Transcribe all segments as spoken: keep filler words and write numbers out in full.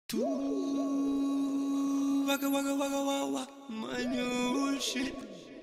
Tu waka waka waka waka my new shit.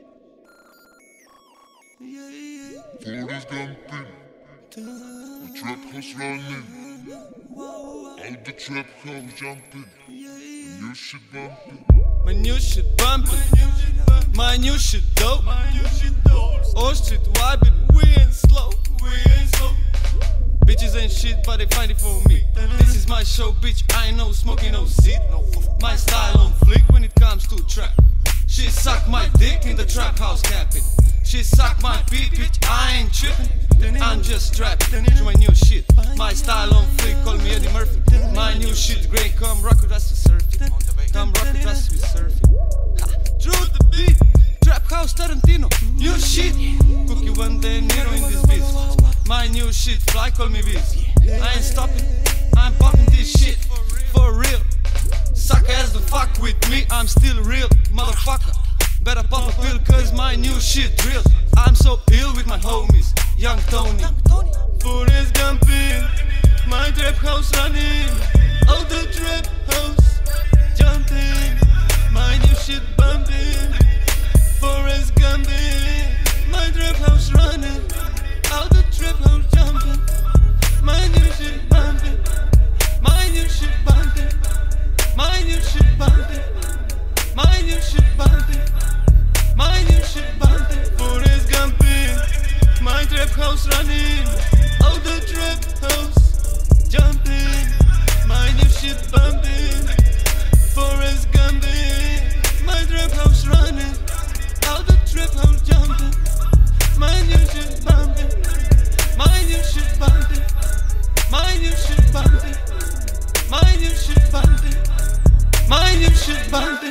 Yeah, yeah. Forties dumping, the trap house running, all the trap house jumping, new shit bumping. My new shit bumping, my new shit dope. Old shit vibing, we ain't slow, we ain't slow. Bitches ain't shit, but they find it for me. This is my show, bitch. I ain't no smoking, no seat. My style on flick when it comes to trap. She suck my dick in the trap house capping. She suck my feet, bitch. I ain't tripping. I'm just strapped to my new shit. My style on flick, call me Eddie Murphy. My new shit, great. Come rock with us, we surfing. Come rock with us, we surfing. Drew the beat, trap house Tarantino. New shit, Cookie one day Nero in this bitch. My new shit, fly, call me Biz. I ain't stopping, I'm popping this shit for real. Suck ass to fuck with me, I'm still real, motherfucker. Better pop a pill, cause my new shit drill. I'm so ill with my homies, Young Tony. Forrest Gumpin', my trap house running. Oh, the trap house jumping, my new shit bumping. Forrest Gumpin', my trap house running. All the trap house jumping, my new shit bumping, my new shit bumping, my new shit bumping, my new shit bumping, my new shit bumping. Forrest Gumpin', my trap house running. All the trap house jumping, my new shit bumping. Forrest Gumpin', my trap house running. All the trap house jumping, my new shit bumping. My new shit bumping, my new shit bumping, my new shit bumping, my new shit bumping.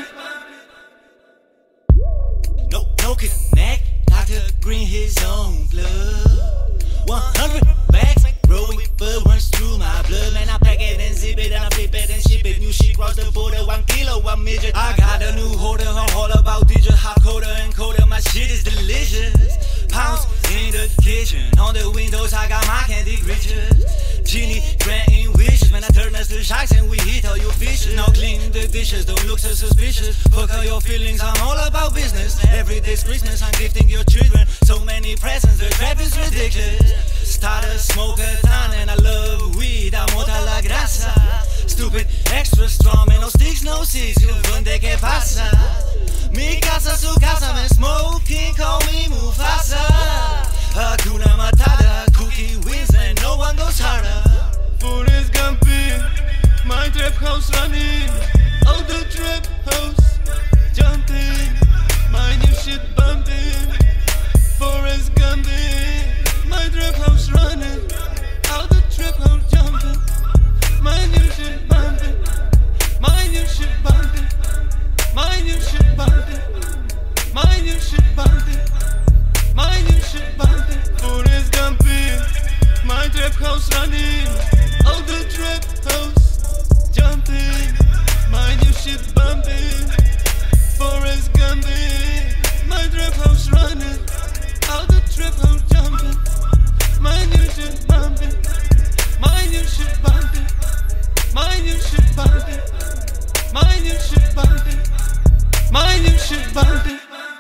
No, no connect, Doctor Green his own blood. one hundred bags, rolling bud runs through my blood. Man, I pack it and zip it and I flip it and ship it. New shit cross the border, one kilo, one midget. I got a new holder, I'm all about D J, hot coder and coder. My shit is delicious. Pounds in the kitchen, on the windows I got my candy riches. Genie granting wishes, man I turn us to sharks and we hit all your fishes. Now clean the dishes, don't look so suspicious. Fuck all your feelings, I'm all about business. Every day's Christmas, I'm gifting your children so many presents, the trap is ridiculous. Start a smoke a ton and I love weed, amor a la grasa. Stupid, extra strong, man, no sticks, no seeds, you donde que pasa. Mi casa, su casa, man, smoking, call me Mufasa. Hakuna Matata, Cookie wins and no one goes harder. Forrest Gumpin', my trap house running. Oh, the trap house jumping, my new shit bumping. Forrest Gumpin', my trap house running. Oh, the trap house jumping, my new shit bumping, my new shit bumping, my new shit bumping, my new shit bumping, my new shit bumping. Forrest Gumpin', my trap house running. Oh, the trap house jumping, my new shit bumping. Forrest Gumpin', my trap house running. Oh, the trap house jumping, my new shit bumping, my new shit bumping, my new shit bumping, my new shit bumping, my new shit bumping.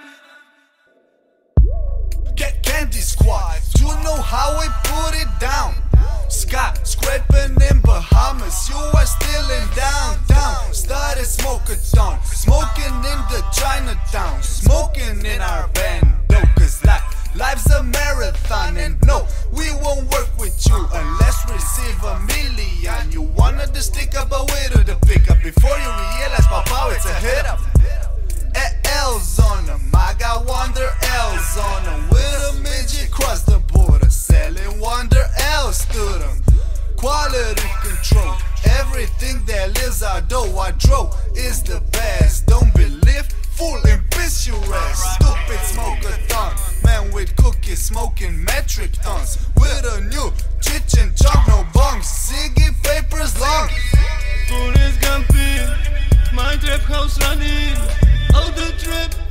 Get Candy Squad, you know how we put it down. Scott scraping in Bahamas, you are still in downtown. Started smoke-a-thon, smoking in the Chinatown, smoking in our bando, cause life, life's a marathon. And no, we won't work with you unless we receive a million. You wanted to stick up a way to the pickup before you realize, Papa, it's a hit up. L's on them, I got Wonder L's on them. With a midget cross the border, selling Wonder L's to them. Quality control, everything that lives our dough. I drove is the best, don't believe, fool and piss your ass. Stupid smoke-a-thon, man with cookies smoking metric tons. With a new chichen chunk, no bunks, Ziggy Vapors long. Forrest Gumpin', my trap house running. Oh, the trap